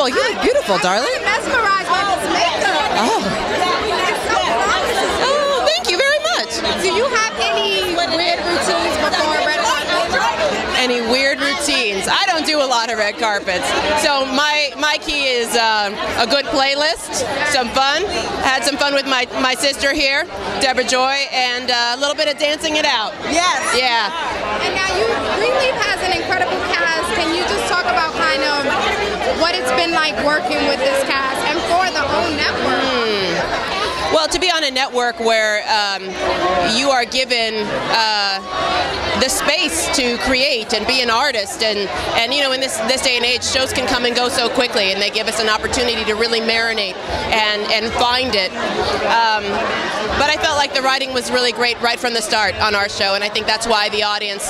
beautiful. You look beautiful, darling. I'm mesmerized by this makeup. Oh. It's so promising. Oh, thank you very much. Do you have any weird routines before red carpet? Any weird routines? I don't do a lot of red carpets. So my key is a good playlist, some fun. I had some fun with my sister here, Deborah Joy, and a little bit of dancing it out. Yes. Yeah. And now Greenleaf has an incredible cast. Can you just talk about kind of what it's been like working with this cast and for the whole network? Well, to be on a network where you are given the space to create and be an artist, and you know, in this day and age, shows can come and go so quickly, and they give us an opportunity to really marinate and find it. But I felt like the writing was really great right from the start on our show, and I think that's why the audience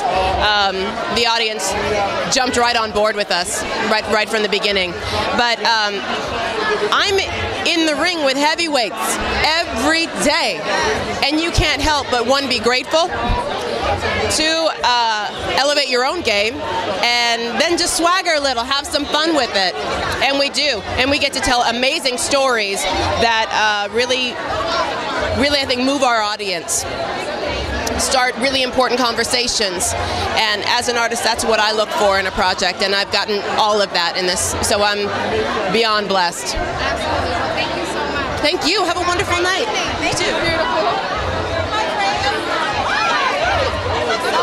jumped right on board with us right from the beginning. But I'm in the ring with heavyweights every day, and you can't help but one, be grateful, two, elevate your own game, and then just swagger a little, have some fun with it. And we do, and we get to tell amazing stories that really I think move our audience, start really important conversations, and as an artist, that's what I look for in a project, and I've gotten all of that in this, so I'm beyond blessed. Absolutely. Well, thank you so much. Thank you. Have a wonderful night. Thank you. Beautiful.